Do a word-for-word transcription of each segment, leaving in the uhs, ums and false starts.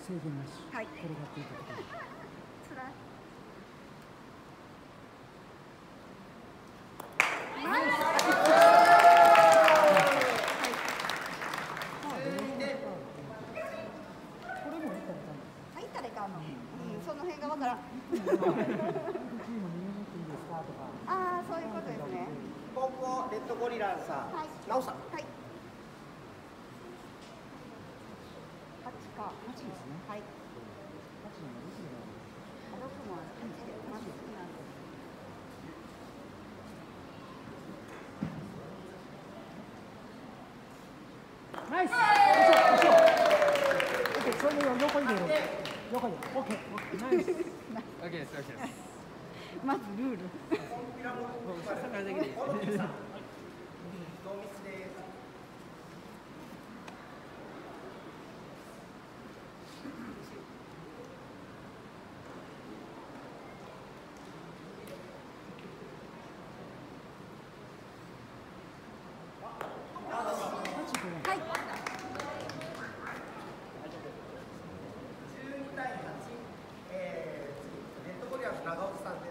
制限なし、 はい、 転がっていたところ。 つらい。入ったらいかんの。うん、その辺がわからん。ああ、そういうことですね。 ポンポレッドゴリラさん、 はい、 ナオさん。 はい。八か。 八ですね。 はい。 八の六で六もある。八で、まず好きなんです。 ナイス。それを横に入れろ。横に。オッケー。ナイス。 オッケーです。オッケーです。 まずルール。 もう下からだけでいいです。 ノーミスです。 はい。 じゅうに対はち、えー、レッドゴリラの長尾さんです。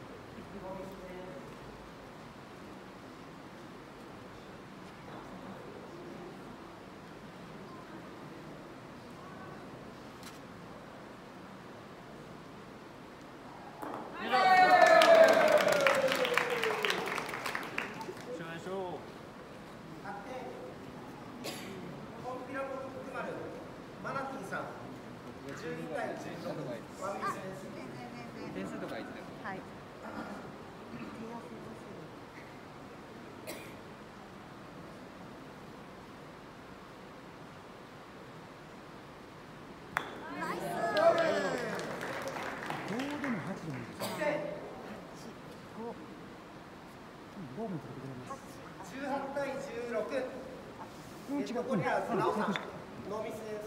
点数とかいつでも。 はい。ナイス。 五でも八でもいいです。五。五も取ってくれます。 じゅうはち対じゅうろく。 うん、違う。 レッドゴリラのナオさん、ノーミスです。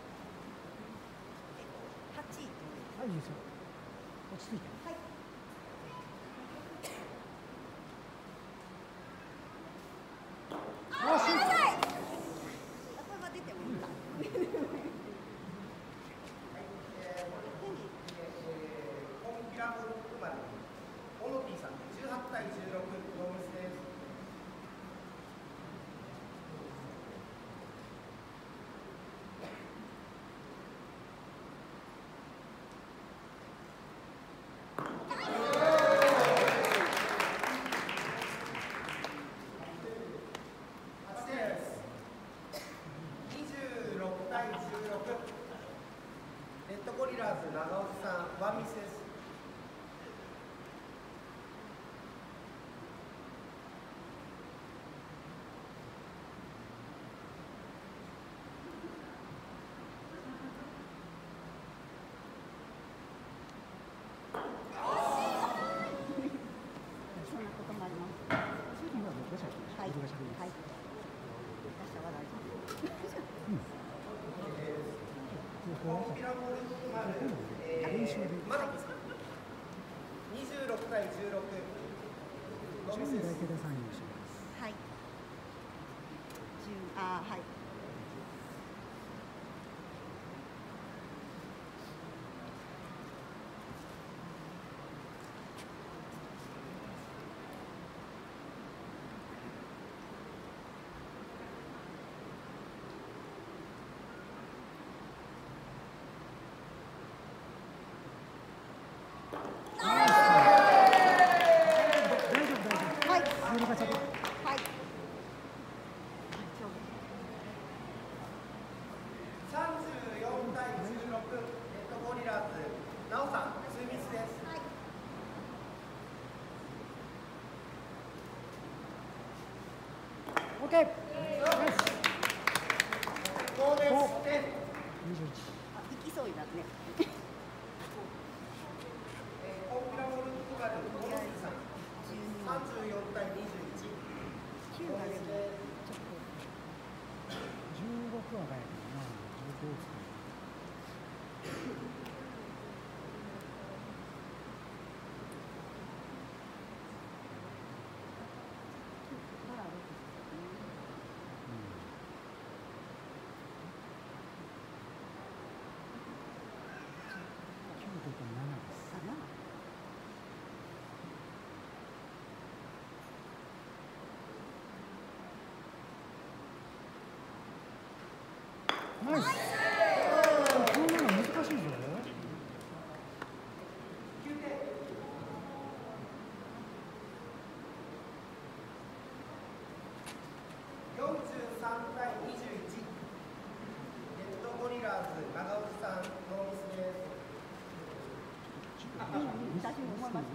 八。 はい、いいですよ。落ち着いて。 はい。あ、しい。これは出てもいいか。 コンピラボルクマル、オノティさん、じゅうはち対じゅうろく、ノーミスです。レッドゴリラーズ長尾さん、ワンミスです。 そんなこともあります。はい。はい。私は大丈夫。 コンピラボルクマル、えー、マナキさん、にじゅうろく対じゅうろく、ノーミスです。 はい。十、あ、はい。 さんじゅうよん対じゅうろく、レッドゴリラーズ、ナオさん、ツーミスです。 はい。 オッケー。 ゴーです。 あ、行きそうになるね。 えー、コンピラボルクマル、オノティさん、さんじゅうよん対にじゅういち。 九がでもちょっと。 十六は早いけどな。十五を作る。 ナイス。こんなの難しいぞ。 よんじゅうさんたいにじゅういち。レッドゴリラーズ長尾さんノーミスです。 私も思いました。うん、思いました。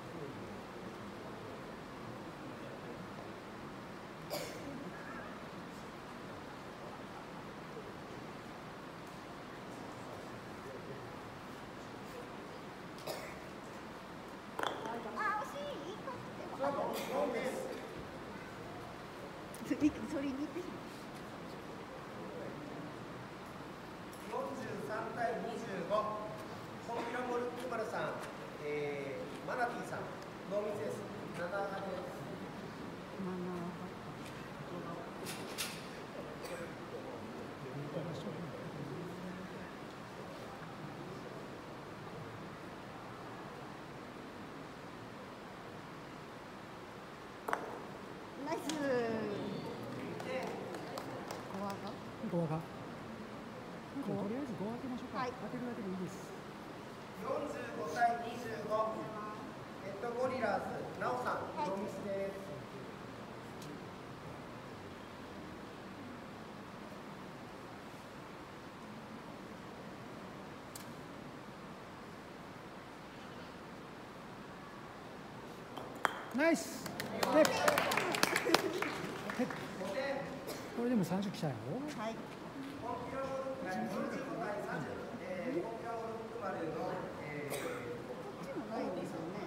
それに行ってしまう。 よんじゅうさんたいにじゅうご。コンピラモルクマルさん、えー、マナティさんノーミスです。なな派です。 ナイス。 ごわが。とりあえずごわ当てましょうか。 はい、 当てるだけでいいです。 よんじゅうごたいにじゅうご。レッドゴリラーズナオさん、 はい、 ノーミスです。 ナイス。で、これでもさんじゅう来たよ。 はい。 コンピラモルクよんじゅうごたいさんじゅう、えー、コンピラモルクマルの、えー、 こっちもないんですよね。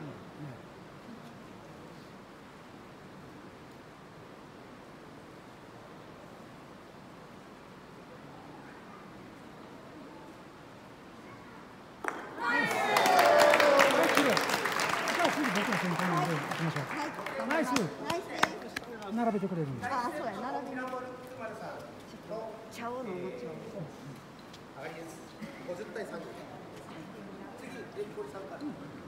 ナイス。並べてくれるんです。 あ、そうや、並べる。 茶を飲むちゃう。上がりです。ごじゅうたいさんじゅう。次、レッコリさんから。